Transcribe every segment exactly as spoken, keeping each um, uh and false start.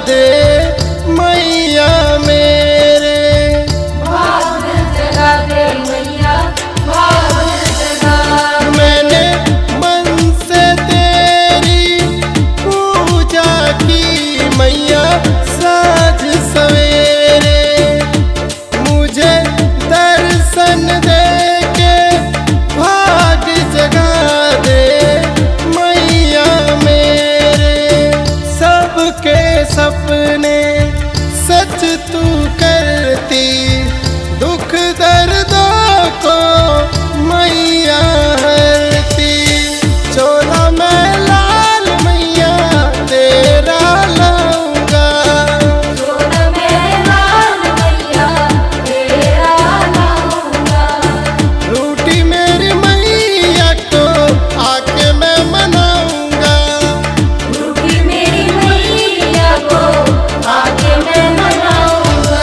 दे मैया मेरे। भाग जगा दे मैया, भाग जगा। मैंने मन से तेरी पूजा की मैया साँझ सवेरे, मुझे दर्शन दे के भाग जगा दे मैया मेरे। सबके सपने सच तू करती, दुख दर्दों को मैया हरती। चोला मैं लाल मैया तेरा लाऊंगा, चोला मैं लाल मैया तेरा लाऊंगा। रूठी मेरी मैया को आके मैं मनाऊंगा, रूठी मेरी मैया को आके मैं मनाऊंगा।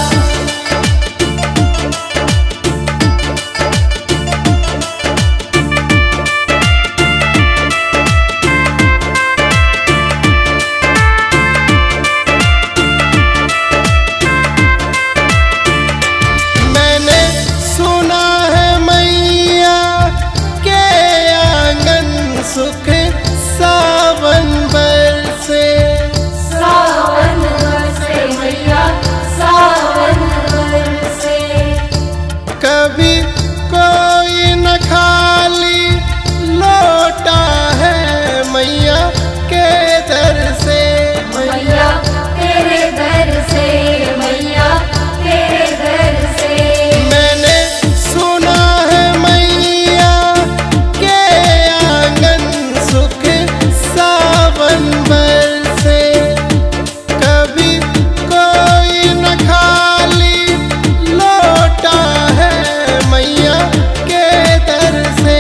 मैंने सुना है मैया के आंगन सुख सावन बरसे। सावन बरसे मैया, सावन बरसे। कभी कोई न खाली लौटा है मैया के दर से। मैया तेरे दर से, मैया तेरे दर से। मैंने सुना है मैया के आंगन सुख सावन बरसे। कभी कोई न खाली लौटा है मैया के दर से।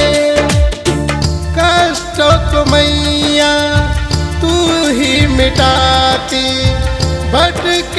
कष्टों को मैया तू ही मिटाती, भटके